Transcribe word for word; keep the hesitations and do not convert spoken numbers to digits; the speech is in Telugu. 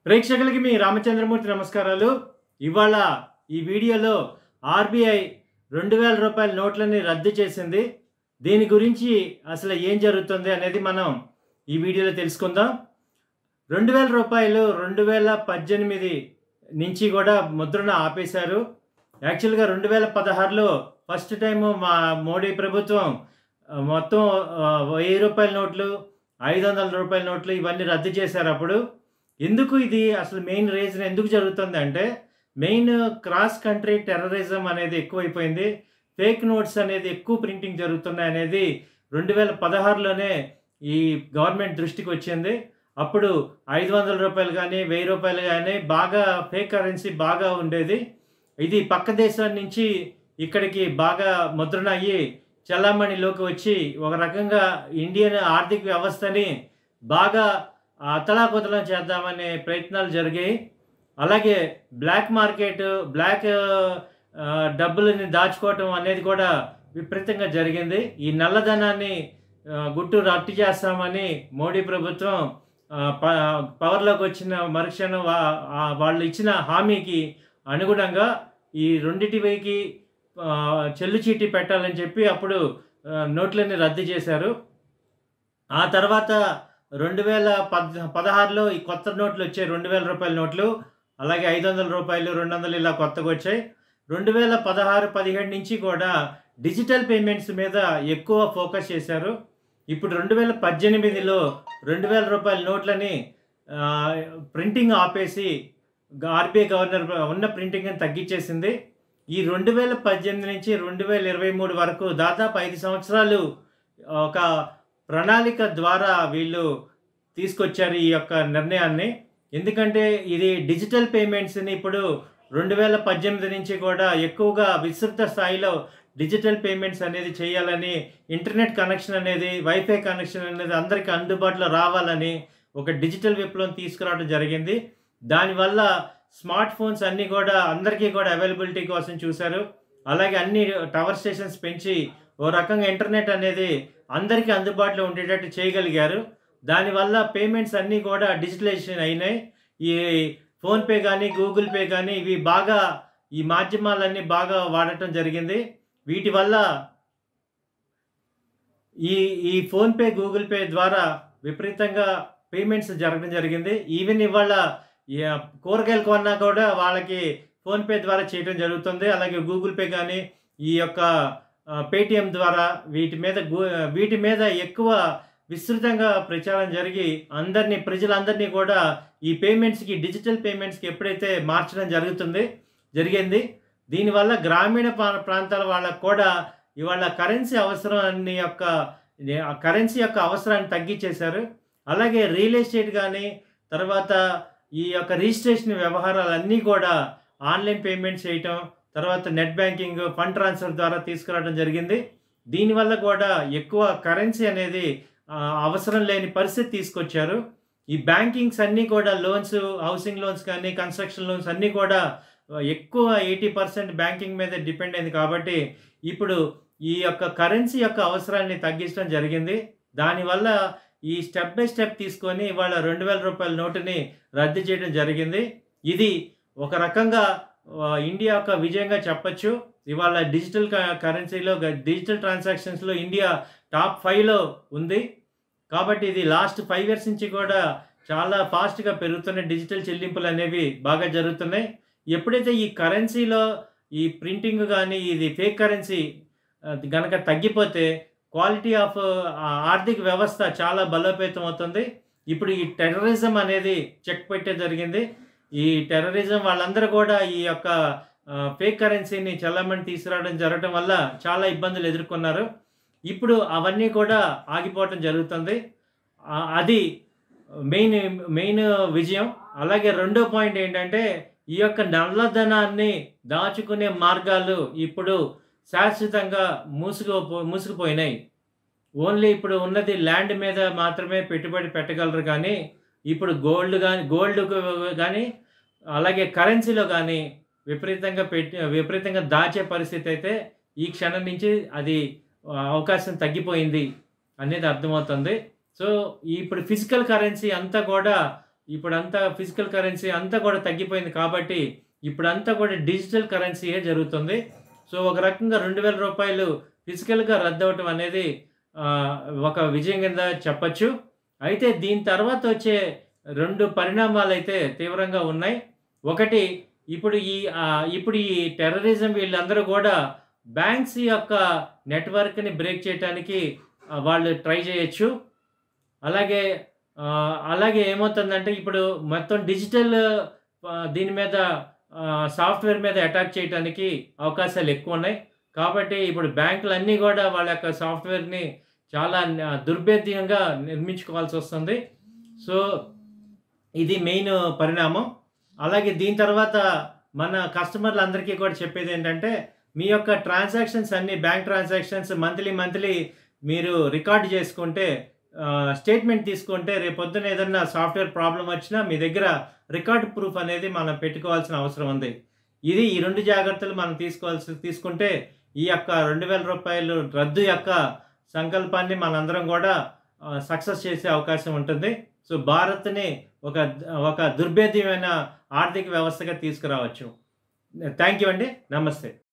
ప్రేక్షకులకి మీ రామచంద్రమూర్తి నమస్కారాలు. ఇవాళ ఈ వీడియోలో ఆర్బీఐ రెండు వేల రూపాయల నోట్లని రద్దు చేసింది. దీని గురించి అసలు ఏం జరుగుతుంది అనేది మనం ఈ వీడియోలో తెలుసుకుందాం. రెండు వేల రూపాయలు రెండు వేల పద్దెనిమిది నుంచి కూడా ముద్రణ ఆపేశారు. యాక్చువల్గా రెండు వేల పదహారులో ఫస్ట్ టైము మా మోడీ ప్రభుత్వం మొత్తం వెయ్యి రూపాయల నోట్లు, ఐదు వందల రూపాయల నోట్లు ఇవన్నీ రద్దు చేశారు. అప్పుడు ఎందుకు ఇది అసలు మెయిన్ రీజన్ ఎందుకు జరుగుతుంది అంటే, మెయిన్ క్రాస్ కంట్రీ టెర్రరిజం అనేది ఎక్కువైపోయింది. ఫేక్ నోట్స్ అనేది ఎక్కువ ప్రింటింగ్ జరుగుతున్నాయి అనేది రెండు వేల పదహారులోనే ఈ గవర్నమెంట్ దృష్టికి వచ్చింది. అప్పుడు ఐదు వందల రూపాయలు కానీ వెయ్యి రూపాయలు కానీ బాగా ఫేక్ కరెన్సీ బాగా ఉండేది. ఇది పక్క దేశం నుంచి ఇక్కడికి బాగా ముద్రణ అయ్యి చలామణిలోకి వచ్చి ఒక రకంగా ఇండియన్ ఆర్థిక వ్యవస్థని బాగా అతలాకుతలం చేద్దామనే ప్రయత్నాలు జరిగాయి. అలాగే బ్లాక్ మార్కెట్, బ్లాక్ డబ్బులని దాచుకోవటం అనేది కూడా విపరీతంగా జరిగింది. ఈ నల్లధనాన్ని గుట్టు రట్టు చేస్తామని మోడీ ప్రభుత్వం పవర్లోకి వచ్చిన మరుక్షణం వాళ్ళు ఇచ్చిన హామీకి అనుగుణంగా ఈ రెండింటికి చెల్లు చీటీ పెట్టాలని చెప్పి అప్పుడు నోట్లని రద్దు చేశారు. ఆ తర్వాత రెండు వేల పద్ పదహారులో ఈ కొత్త నోట్లు వచ్చాయి, రెండు వేల రూపాయల నోట్లు, అలాగే ఐదు వందల రూపాయలు, రెండు వందలు ఇలా కొత్తగా వచ్చాయి. రెండు వేల పదహారు పదిహేడు నుంచి కూడా డిజిటల్ పేమెంట్స్ మీద ఎక్కువ ఫోకస్ చేశారు. ఇప్పుడు రెండు వేల పద్దెనిమిదిలో రెండు వేల రూపాయల నోట్లని ప్రింటింగ్ ఆపేసి ఆర్బీఐ గవర్నర్ ఉన్న ప్రింటింగ్ని తగ్గించేసింది. ఈ రెండు వేల పద్దెనిమిది నుంచి రెండు వేల ఇరవై మూడు వరకు దాదాపు ఐదు సంవత్సరాలు ఒక ప్రణాళిక ద్వారా వీళ్ళు తీసుకొచ్చారు ఈ యొక్క నిర్ణయాన్ని. ఎందుకంటే ఇది డిజిటల్ పేమెంట్స్ని ఇప్పుడు రెండు వేల పద్దెనిమిది నుంచి కూడా ఎక్కువగా విస్తృత స్థాయిలో డిజిటల్ పేమెంట్స్ అనేది చేయాలని, ఇంటర్నెట్ కనెక్షన్ అనేది, వైఫై కనెక్షన్ అనేది అందరికీ అందుబాటులో రావాలని ఒక డిజిటల్ విప్లవం తీసుకురావడం జరిగింది. దానివల్ల స్మార్ట్ ఫోన్స్ అన్నీ కూడా అందరికీ కూడా అవైలబిలిటీ కోసం చూశారు. అలాగే అన్ని టవర్ స్టేషన్స్ పెంచి ఓ రకంగా ఇంటర్నెట్ అనేది అందరికీ అందుబాటులో ఉండేటట్టు చేయగలిగారు. దానివల్ల పేమెంట్స్ అన్నీ కూడా డిజిటలైజేషన్ అయినాయి. ఈ ఫోన్పే కానీ, గూగుల్ పే కానీ ఇవి బాగా ఈ మాధ్యమాలన్నీ బాగా వాడటం జరిగింది. వీటి వల్ల ఈ ఈ ఫోన్పే, గూగుల్ పే ద్వారా విపరీతంగా పేమెంట్స్ జరగడం జరిగింది. ఈవెన్ ఇవాళ కూరగాయలు కొన్నా కూడా వాళ్ళకి ఫోన్పే ద్వారా చేయడం జరుగుతుంది. అలాగే గూగుల్ పే కానీ, ఈ యొక్క పేటిఎం ద్వారా వీటి మీద వీటి మీద ఎక్కువ విస్తృతంగా ప్రచారం జరిగి అందరినీ ప్రజలందరినీ కూడా ఈ పేమెంట్స్కి, డిజిటల్ పేమెంట్స్కి ఎప్పుడైతే మార్చడం జరుగుతుంది జరిగింది దీనివల్ల గ్రామీణ ప్రాంతాల వాళ్ళకు కూడా ఇవాళ కరెన్సీ అవసరాన్ని యొక్క కరెన్సీ యొక్క అవసరాన్ని తగ్గించేశారు. అలాగే రియల్ ఎస్టేట్ కానీ, తర్వాత ఈ యొక్క రిజిస్ట్రేషన్ వ్యవహారాలన్నీ కూడా ఆన్లైన్ పేమెంట్స్ చేయటం, తర్వాత నెట్ బ్యాంకింగ్, ఫండ్ ట్రాన్స్ఫర్ ద్వారా తీసుకురావడం జరిగింది. దీనివల్ల కూడా ఎక్కువ కరెన్సీ అనేది అవసరం లేని పరిస్థితి తీసుకొచ్చారు. ఈ బ్యాంకింగ్స్ అన్నీ కూడా లోన్స్, హౌసింగ్ లోన్స్ కానీ, కన్స్ట్రక్షన్ లోన్స్ అన్నీ కూడా ఎక్కువ ఎయిటీ పర్సెంట్ బ్యాంకింగ్ మీద డిపెండ్ అయింది. కాబట్టి ఇప్పుడు ఈ యొక్క కరెన్సీ యొక్క అవసరాన్ని తగ్గించడం జరిగింది. దానివల్ల ఈ స్టెప్ బై స్టెప్ తీసుకొని ఇవాళ రెండు వేల రూపాయల నోటుని రద్దు చేయడం జరిగింది. ఇది ఒక రకంగా ఇండియా యొక్క విజయంగా చెప్పచ్చు. ఇవాళ డిజిటల్ కరెన్సీలో, డిజిటల్ ట్రాన్సాక్షన్స్లో ఇండియా టాప్ ఫైవ్లో ఉంది. కాబట్టి ఇది లాస్ట్ ఫైవ్ ఇయర్స్ నుంచి కూడా చాలా ఫాస్ట్గా పెరుగుతున్న డిజిటల్ చెల్లింపులు అనేవి బాగా జరుగుతున్నాయి. ఎప్పుడైతే ఈ కరెన్సీలో ఈ ప్రింటింగ్ కానీ, ఇది ఫేక్ కరెన్సీ కనుక తగ్గిపోతే క్వాలిటీ ఆఫ్ ఆర్థిక వ్యవస్థ చాలా బలోపేతం అవుతుంది. ఇప్పుడు ఈ టెర్రరిజం అనేది చెక్ పెట్టే జరిగింది. ఈ టెర్రరిజం వాళ్ళందరూ కూడా ఈ యొక్క ఫేక్ కరెన్సీని చలామణి తీసుకురావడం జరగడం వల్ల చాలా ఇబ్బందులు ఎదుర్కొన్నారు. ఇప్పుడు అవన్నీ కూడా ఆగిపోవటం జరుగుతుంది. అది మెయిన్ మెయిన్ విజయం. అలాగే రెండో పాయింట్ ఏంటంటే, ఈ యొక్క నల్లధనాన్ని దాచుకునే మార్గాలు ఇప్పుడు శాశ్వతంగా మూసుకుపో మూసుకుపోయినాయి. ఓన్లీ ఇప్పుడు ఉన్నది ల్యాండ్ మీద మాత్రమే పెట్టుబడి పెట్టగలరు. కానీ ఇప్పుడు గోల్డ్ కానీ గోల్డ్ కానీ అలాగే కరెన్సీలో కానీ విపరీతంగా పెట్టి విపరీతంగా దాచే పరిస్థితి అయితే ఈ క్షణం నుంచి అది అవకాశం తగ్గిపోయింది అనేది అర్థమవుతుంది. సో ఇప్పుడు ఫిజికల్ కరెన్సీ అంతా కూడా ఇప్పుడంతా ఫిజికల్ కరెన్సీ అంతా కూడా తగ్గిపోయింది కాబట్టి ఇప్పుడంతా కూడా డిజిటల్ కరెన్సీయే జరుగుతుంది. సో ఒక రకంగా రెండు వేల రూపాయలు ఫిజికల్‌గా రద్దవటం అనేది ఆహ్, ఒక విజయం కింద చెప్పొచ్చు. అయితే దీని తర్వాత వచ్చే రెండు పరిణామాలైతే తీవ్రంగా ఉన్నాయి. ఒకటి ఇప్పుడు ఈ ఆహ్, ఇప్పుడు ఈ టెర్రరిజం వీళ్ళందరూ కూడా బ్యాంక్స్ యొక్క నెట్‌వర్క్‌ని బ్రేక్ చేయటానికి ఆహ్, వాళ్ళు ట్రై చేయొచ్చు. అలాగే ఆహ్, అలాగే ఏమవుతుందంటే ఇప్పుడు మొత్తం డిజిటల్ ఆహ్, దీని మీద ఆహ్, సాఫ్ట్‌వేర్ మీద అటాక్ చేయటానికి అవకాశాలు ఎక్కువున్నాయి. కాబట్టి ఇప్పుడు బ్యాంకులన్నీ గూడా వాళ్ళ యొక్క సాఫ్ట్‌వేర్‌ని చాలా న దుర్భేద్యంగా నిర్మించుకోవాల్సొస్తుంది. సో, ఇది మెయిన్ పరిణామం. అలాగే దీని తర్వాత మన కస్టమర్లందరికీ కూడా చెప్పేదేంటంటే, మీ యొక్క ట్రాన్సాక్షన్స్ అన్నీ బ్యాంక్ ట్రాన్సాక్షన్స్ మంత్లీ, మంత్లీ మీరు రికార్డ్ చేసుకుంటే ఆహ్, స్టేట్మెంట్ తీసుకుంటే రేపొద్దున ఏదన్నా సాఫ్ట్‌వేర్ ప్రాబ్లమ్ వచ్చినా మీ దగ్గర రికార్డ్ ప్రూఫ్ అనేది మనం పెట్టుకోవాల్సిన అవసరం ఉంది. ఇది ఈ రెండు జాగ్రత్తలు మనం తీసుకోవాల్సి తీసుకుంటే ఈ యొక్క రెండు వేల రూపాయలు రద్దు యొక్క సంకల్పాన్ని మనందరం గూడా ఆహ్, సక్సెస్ చేసే అవకాశం ఉంటుంది. సో, భారత్‌ని ఒక ఒక దుర్భేద్యమైన ఆర్థిక వ్యవస్థగా తీసుకురావచ్చు. థాంక్ యూ అండి. నమస్తే.